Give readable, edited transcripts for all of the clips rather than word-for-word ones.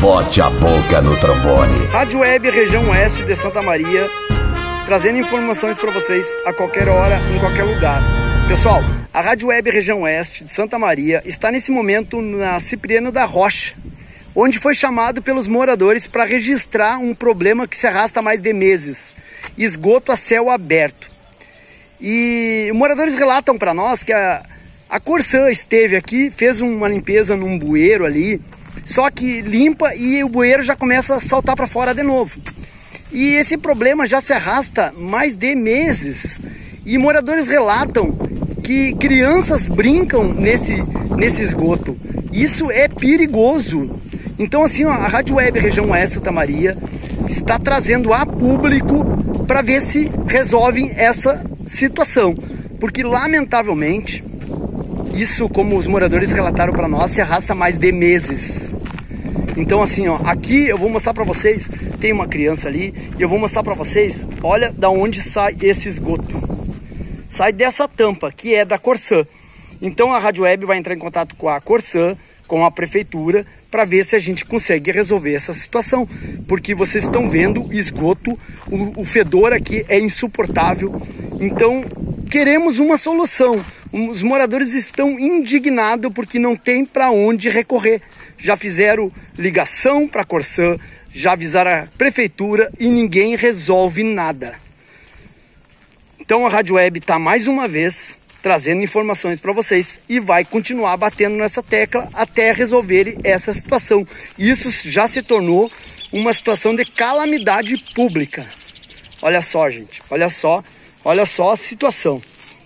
bote a boca no trombone. Rádio Web Região Oeste de Santa Maria, trazendo informações para vocês a qualquer hora, em qualquer lugar. Pessoal, a Rádio Web Região Oeste de Santa Maria está nesse momento na Cipriano da Rocha, onde foi chamado pelos moradores para registrar um problema que se arrasta há mais de meses: esgoto a céu aberto. E os moradores relatam para nós que a Corsã esteve aqui, fez uma limpeza num bueiro ali, só que limpa e o bueiro já começa a saltar para fora de novo. E esse problema já se arrasta mais de meses. E moradores relatam que crianças brincam nesse esgoto. Isso é perigoso. Então assim, ó, a Rádio Web Região Oeste Santa Maria está trazendo a público para ver se resolvem essa situação. Porque lamentavelmente, isso, como os moradores relataram para nós, se arrasta mais de meses. Então assim, ó, aqui eu vou mostrar para vocês, tem uma criança ali, e eu vou mostrar para vocês, olha da onde sai esse esgoto. Sai dessa tampa, que é da Corsã. Então a Rádio Web vai entrar em contato com a Corsã, com a prefeitura, para ver se a gente consegue resolver essa situação. Porque vocês estão vendo esgoto, o fedor aqui é insuportável. Então queremos uma solução. Os moradores estão indignados porque não tem para onde recorrer. Já fizeram ligação para a Corsã, já avisaram a prefeitura e ninguém resolve nada. Então a Rádio Web está mais uma vez trazendo informações para vocês e vai continuar batendo nessa tecla até resolver essa situação. Isso já se tornou uma situação de calamidade pública. Olha só, gente, olha só a situação.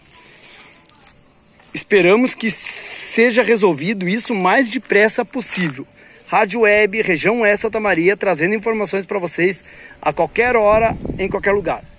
Esperamos que seja resolvido isso o mais depressa possível. Rádio Web Região Oeste Santa Maria, trazendo informações para vocês a qualquer hora, em qualquer lugar.